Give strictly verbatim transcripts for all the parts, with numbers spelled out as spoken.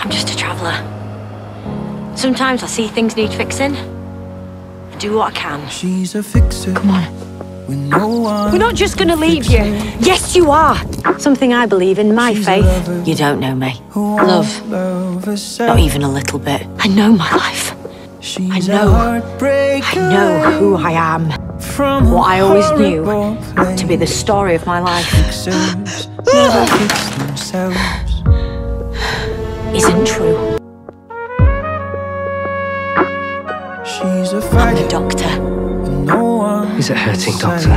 I'm just a traveller. Sometimes I see things need fixing. I do what I can. She's a fixer. Come on. With no one. We're not just gonna leave you. Yes, you are. Something I believe in, my faith. You don't know me. Love. Not even a little bit. I know my life. I know. I know who I am. What I always knew to be the story of my life. Isn't true. I'm the doctor. Is it hurting, Doctor?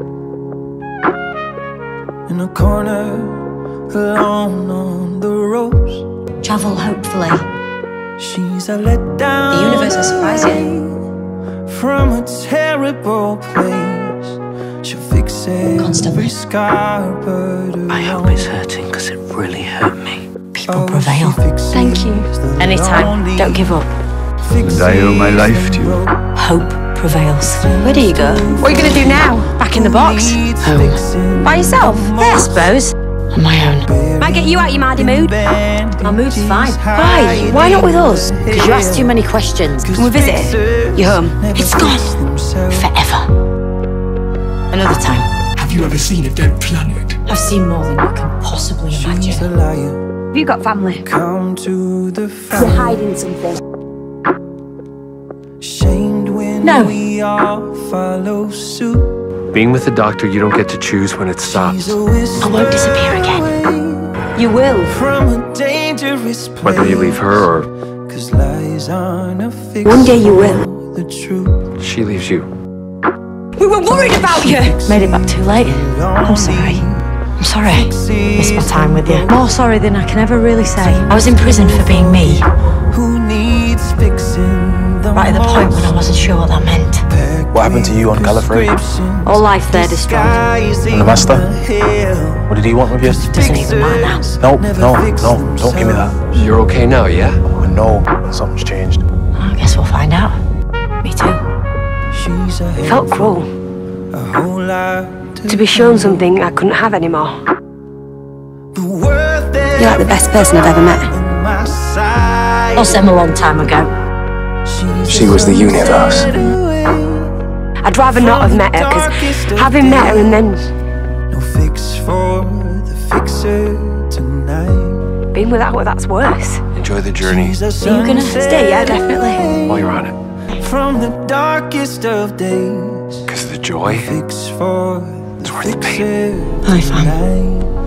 In a corner, alone on the ropes. Travel hopefully. She's a letdown. The universe will surprise you. From a terrible place. She'll fix it. Constantly. Every scar, but I hope it's hurting, because it really hurt me. People prevail. Thank you. Anytime. Don't give up. And I owe my life to you. Hope prevails. Where do you go? What are you going to do now? Back in the box? Home. By yourself? Yeah, I suppose. On my own. Might get you out your mardy mood. Our mood's fine. Why? Why not with us? Because you ask too many questions. Can we visit it? You're home. It's gone. Forever. Another time. Have you ever seen a dead planet? I've seen more than you can possibly She's a imagine. liar. Have you got family? Come to the You're hiding something. Shamed when No. we all follow suit. Being with the doctor, you don't get to choose when it stops. I won't disappear again. You will. From a dangerous place. Whether you leave her or 'Cause lies aren't a fix. One day you will. The truth. she leaves you. We were worried about you. Made it back too late. I'm sorry. I'm sorry. Missed my time with you. More sorry than I can ever really say. I was in prison for being me. Who needs fixing? Right at the point when I wasn't sure what that meant. What happened to you on Gallifrey? All life there destroyed. And the Master? What did he want with you? Doesn't even matter now. No, no, no, don't give me that. You're okay now, yeah? I know something's changed. I guess we'll find out. Me too. It felt cruel. To be shown something I couldn't have anymore. You're like the best person I've ever met. Lost them a long time ago. She was the universe. I'd rather not have met her, because having met her and then No fix for the fixer tonight. being without her, that's worse. Enjoy the journey Are you gonna stay? Yeah, definitely. while you're on it. From the darkest of days. Because the joy, Fix for the it's worth the pain. fixer Hi, fam. tonight.